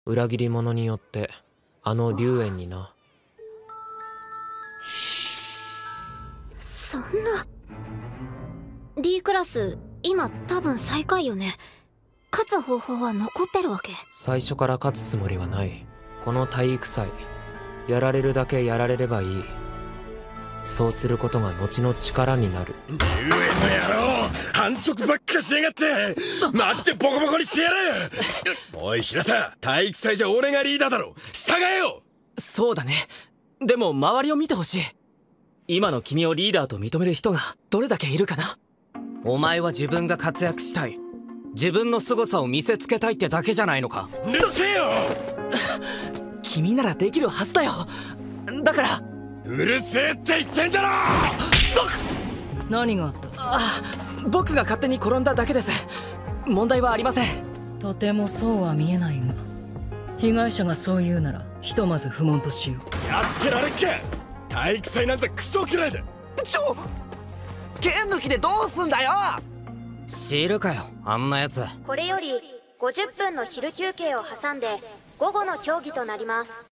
裏切り者によってあの龍炎にな。 そんな。 D クラス今多分最下位よね。勝つ方法は残ってるわけ？ 最初から勝つつもりはない。この体育祭やられるだけやられればいい。そうすることが後の力になる。 龍炎の野郎、反則ばっかしやがって。マジでボコボコにしてやる。おい平田、体育祭じゃ俺がリーダーだろ、従えよ。 そうだね。でも周りを見てほしい。今の君をリーダーと認める人がどれだけいるかな。 お前は自分が活躍したい、自分の凄さを見せつけたいってだけじゃないのか。 うるせえよ。 君ならできるはずだよ。だから。 うるせえって言ってんだろ。 何があった？ 僕が勝手に転んだだけです。問題はありません。 とてもそうは見えないが、被害者がそう言うならひとまず不問としよう。 やってられっか。体育祭なんざクソくらいだ。 剣抜きでどうすんだよ。知るかよあんなやつ。 これより50分の昼休憩を挟んで午後の競技となります。